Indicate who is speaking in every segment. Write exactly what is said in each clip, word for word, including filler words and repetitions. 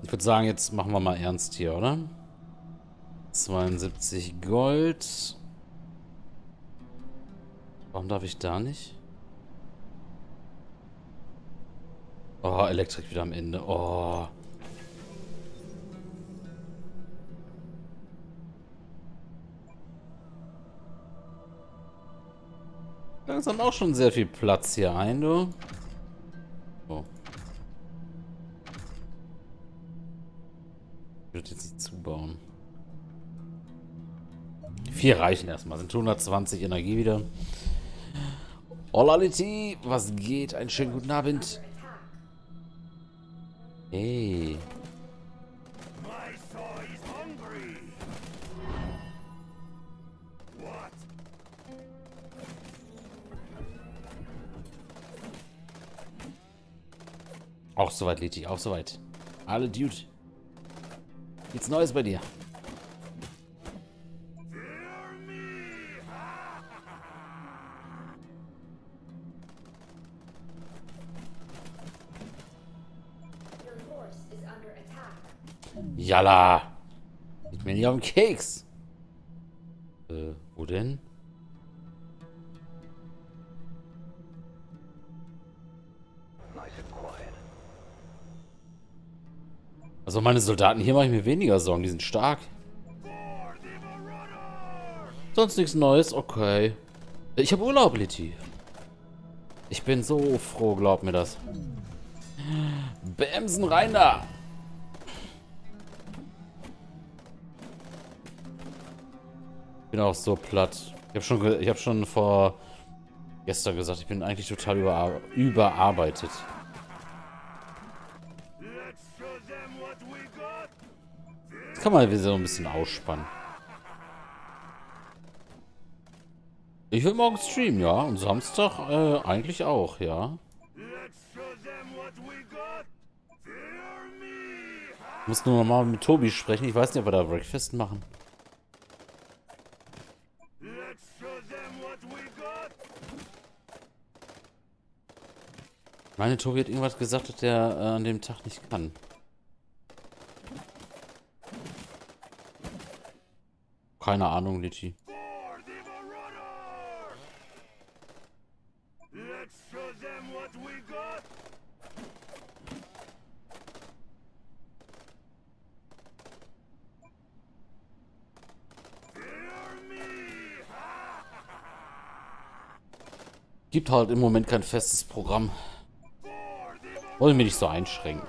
Speaker 1: Ich würde sagen, jetzt machen wir mal ernst hier, oder? zweiundsiebzig Gold. Warum darf ich da nicht? Oh, Elektrik wieder am Ende. Oh. Langsam auch schon sehr viel Platz hier ein, du. Oh. Ich würde jetzt nicht zubauen. Vier reichen erstmal. Sind hundertzwanzig Energie wieder. Olaliti, was geht? Einen schönen guten Abend. Hey. Auch soweit, Liti, auch soweit. Alle Dude. Nichts Neues bei dir. Jalla. Geht mir nicht auf den Keks. Äh, wo denn? Also meine Soldaten hier mache ich mir weniger Sorgen. Die sind stark. Sonst nichts Neues. Okay. Ich habe Urlaub, Liti. Ich bin so froh, glaub mir das. Bämsen rein da. Ich bin auch so platt. Ich habe schon, ich habe schon vor gestern gesagt, ich bin eigentlich total überar überarbeitet. Das kann man wieder so ein bisschen ausspannen. Ich will morgen streamen, ja. Und Samstag äh, eigentlich auch, ja. Ich muss nur noch mal mit Tobi sprechen. Ich weiß nicht, ob wir da Breakfast machen. Ich meine, Tobi hat irgendwas gesagt, dass der äh, an dem Tag nicht kann. Keine Ahnung, Litchi. Gibt halt im Moment kein festes Programm. Wollen wir nicht so einschränken.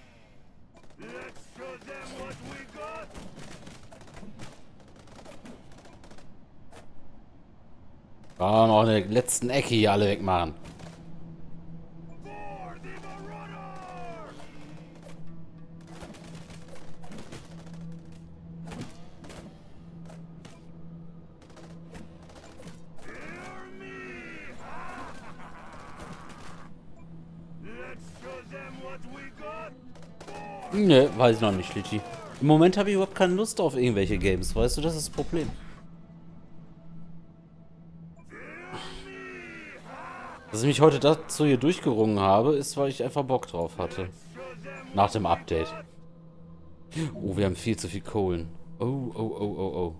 Speaker 1: Ah, noch in der letzten Ecke hier alle wegmachen. Ne, weiß ich noch nicht, Litchi. Im Moment habe ich überhaupt keine Lust auf irgendwelche Games, weißt du, das ist das Problem. Dass ich mich heute dazu hier durchgerungen habe, ist, weil ich einfach Bock drauf hatte. Nach dem Update. Oh, wir haben viel zu viel Kohlen. Oh, oh, oh, oh, oh.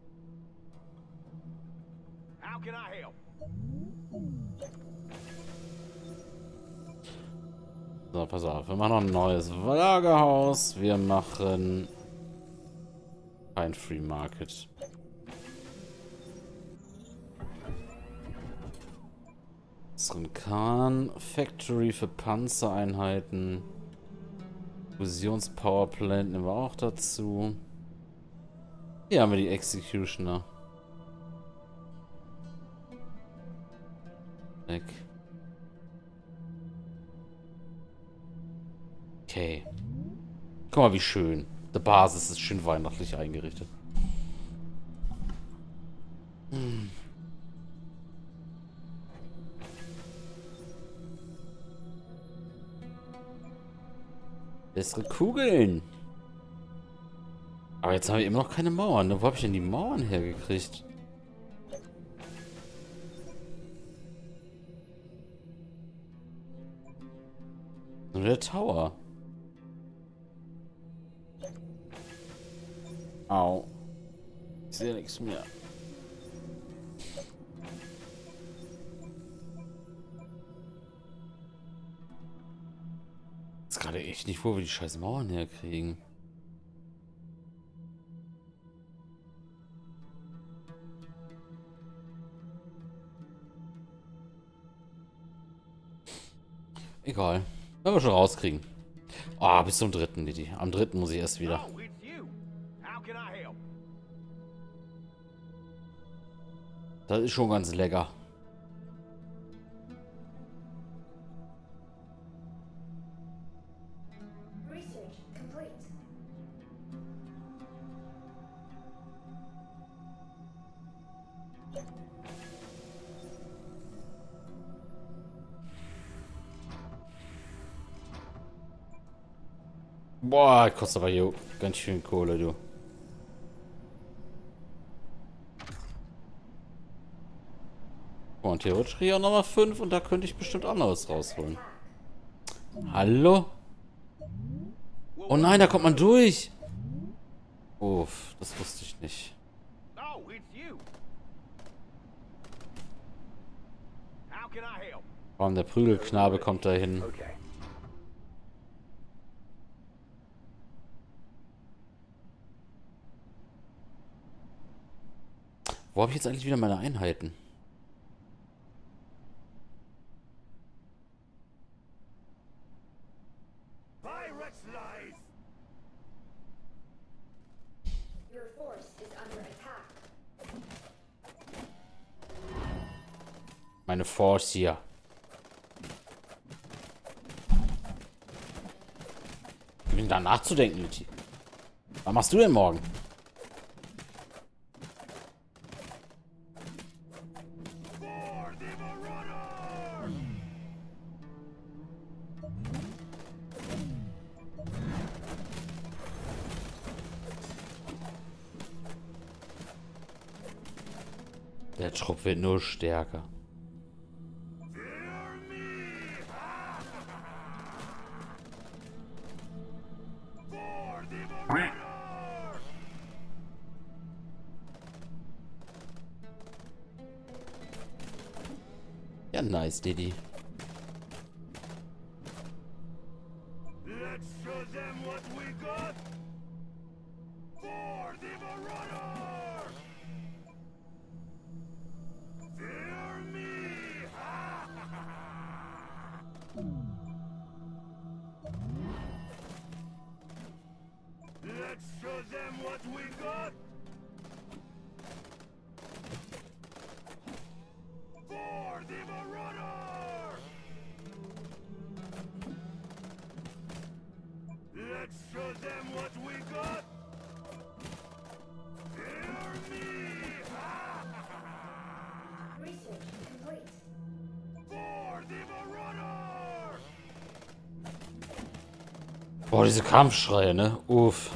Speaker 1: So, pass auf. Wir machen noch ein neues Lagerhaus. Wir machen kein Free Market. Kahn Factory für Panzereinheiten. Fusions-Powerplant nehmen wir auch dazu. Hier haben wir die Executioner. Weg. Okay. Guck mal, wie schön. Die Basis ist schön weihnachtlich eingerichtet. Hm. Bessere Kugeln. Aber jetzt haben wir immer noch keine Mauern. Wo habe ich denn die Mauern hergekriegt? Nur der Tower. Au. Ich sehe nichts mehr. Ist gerade echt nicht, wo wir die scheiß Mauern herkriegen. Egal. Werden wir schon rauskriegen. Ah, oh, bis zum dritten, Didi. Am dritten muss ich erst wieder. Das ist schon ganz lecker. Boah, kostet aber hier ganz schön Kohle, du. Und theoretisch kriege ich auch nochmal fünf und da könnte ich bestimmt auch noch was rausholen. Hallo? Oh nein, da kommt man durch. Uff, das wusste ich nicht. Warum der Prügelknabe kommt da hin? Wo habe ich jetzt eigentlich wieder meine Einheiten? Meine Force hier. Ich bin da nachzudenken, Lütti. Was machst du denn morgen? Der Trupp wird nur stärker. Ja, nice, Didi. Let's show them what we got. For the Marauder. Fear me. Let's show them what we got. For the Marauder! Let's show them what we got! Hear me! Research complete. For the Marauder! Boah, diese Kampfschreie, ne? Uff.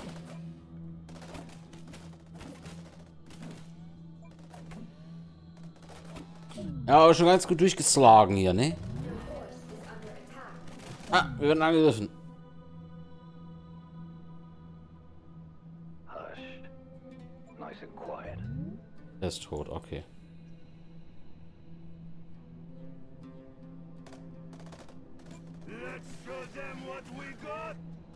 Speaker 1: Ja, aber schon ganz gut durchgeschlagen hier, ne? Ah, wir werden angegriffen. Er ist tot, okay. Let's show them what we got.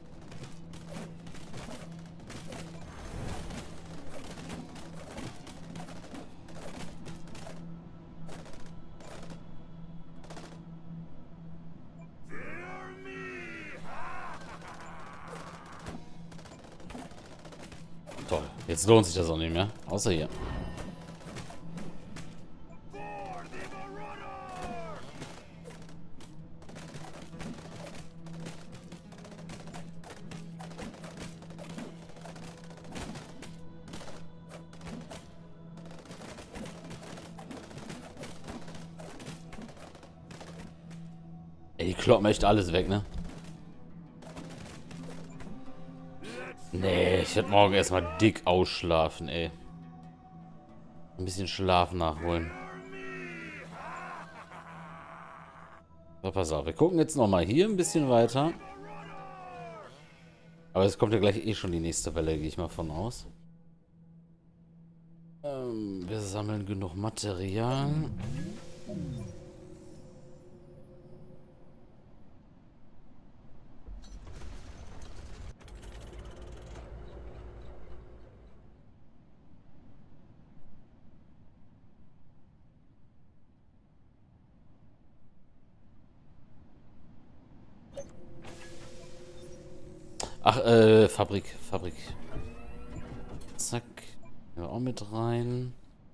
Speaker 1: Toll. Jetzt lohnt sich das auch nicht mehr. Außer hier. Ey, die kloppen echt alles weg, ne? Nee, ich werde morgen erstmal dick ausschlafen, ey. Ein bisschen Schlaf nachholen. So, pass auf. Wir gucken jetzt nochmal hier ein bisschen weiter. Aber es kommt ja gleich eh schon die nächste Welle, gehe ich mal von aus. Ähm, wir sammeln genug Material. Ach, äh, Fabrik, Fabrik. Zack. Ja, auch mit rein.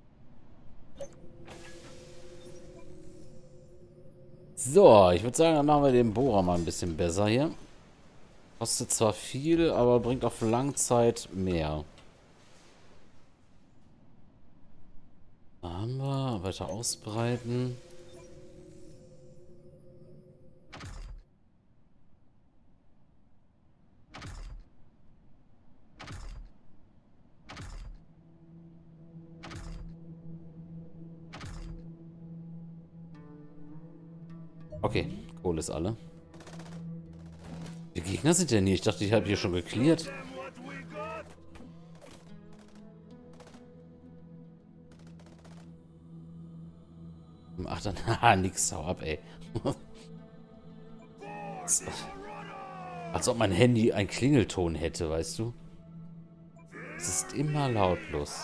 Speaker 1: So, ich würde sagen, dann machen wir den Bohrer mal ein bisschen besser hier. Kostet zwar viel, aber bringt auf Langzeit mehr. Da haben wir. Weiter ausbreiten. Okay, Kohle ist alle. Die Gegner sind denn hier? Ich dachte, ich habe hier schon geklärt. Ach dann, haha, nix, hau ab, ey. Als ob mein Handy einen Klingelton hätte, weißt du? Es ist immer lautlos.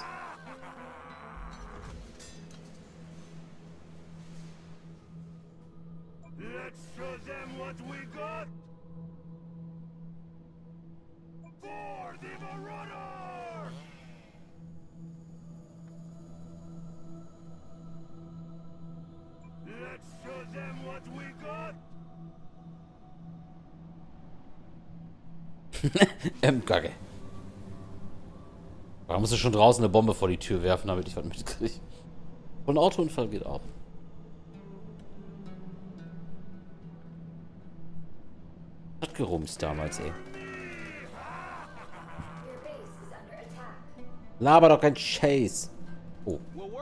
Speaker 1: ähm, Kacke. Da musst du schon draußen eine Bombe vor die Tür werfen, damit ich was mitkriege. Und ein Autounfall geht auch. Hat gerumst damals, ey. Laber doch kein Chase. Oh.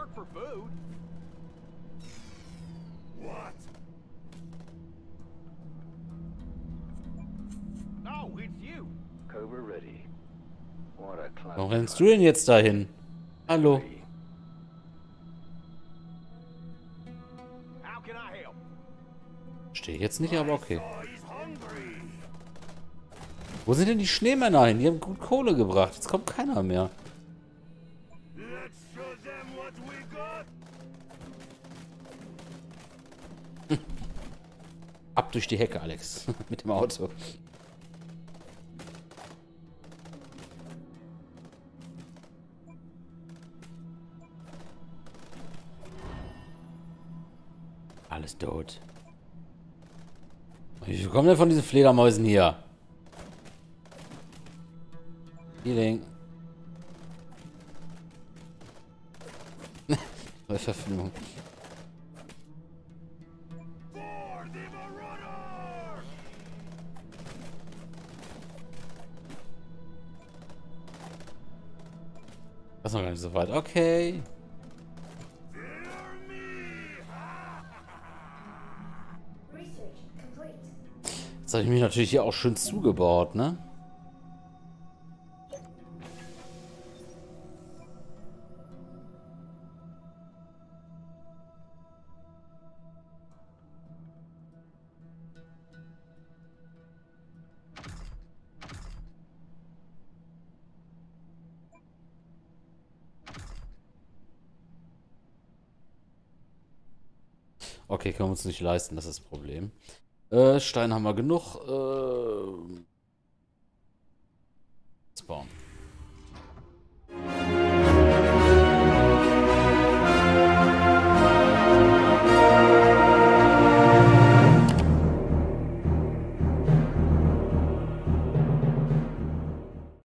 Speaker 1: Warum rennst du denn jetzt dahin? Hallo. Stehe ich jetzt nicht, aber okay. Wo sind denn die Schneemänner hin? Die haben gut Kohle gebracht. Jetzt kommt keiner mehr. Hm. Ab durch die Hecke, Alex. Mit dem Auto. Alles tot. Wie viel kommen denn von diesen Fledermäusen hier? Healing. Neue Verfilmung. Das ist noch gar nicht so weit. Okay. Jetzt habe ich mich natürlich hier auch schön zugebaut, ne? Okay, können wir uns nicht leisten, das ist das Problem. Äh, Stein haben wir genug. Äh, Spawn.